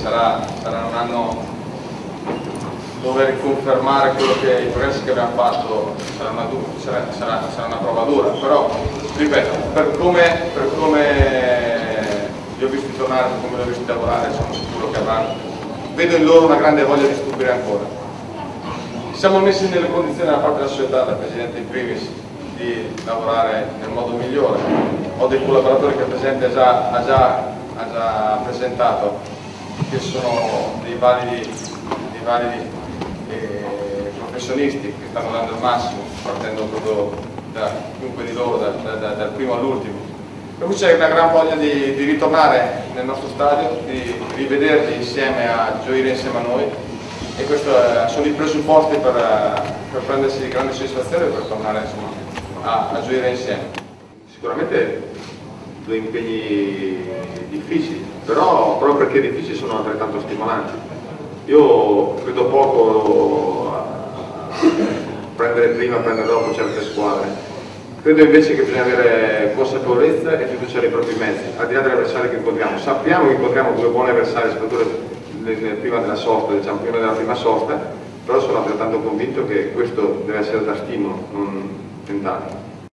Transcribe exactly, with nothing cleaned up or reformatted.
sarà, sarà un anno dove riconfermare quello che i progressi che abbiamo fatto sarà una, sarà, sarà, sarà una prova dura, però ripeto, per come, per come li ho visti tornare, per come li ho visti lavorare, sono sicuro che avranno, vedo in loro una grande voglia di stupire ancora. Siamo messi nelle condizioni da parte della società, dal Presidente in primis, di lavorare nel modo migliore. Ho dei collaboratori che il Presidente ha già, ha già, ha già presentato, che sono dei validi, dei validi eh, professionisti che stanno dando il massimo, partendo proprio da chiunque di loro, da, da, dal primo all'ultimo. Per cui c'è una gran voglia di, di ritornare nel nostro stadio, di rivederli insieme, a gioire insieme a noi, e questi sono i presupposti per, per prendersi di grande soddisfazione e per tornare insomma, a, a gioire insieme. Sicuramente due impegni difficili, però proprio perché difficili sono altrettanto stimolanti. Io credo poco a prendere prima, a prendere dopo certe squadre. Credo invece che bisogna avere consapevolezza e fiducia nei propri mezzi, al di là degli avversari che incontriamo. Sappiamo che incontriamo due buoni avversari, soprattutto prima della sosta, diciamo prima della prima sosta, però sono altrettanto convinto che questo deve essere da stimolo, non tentato.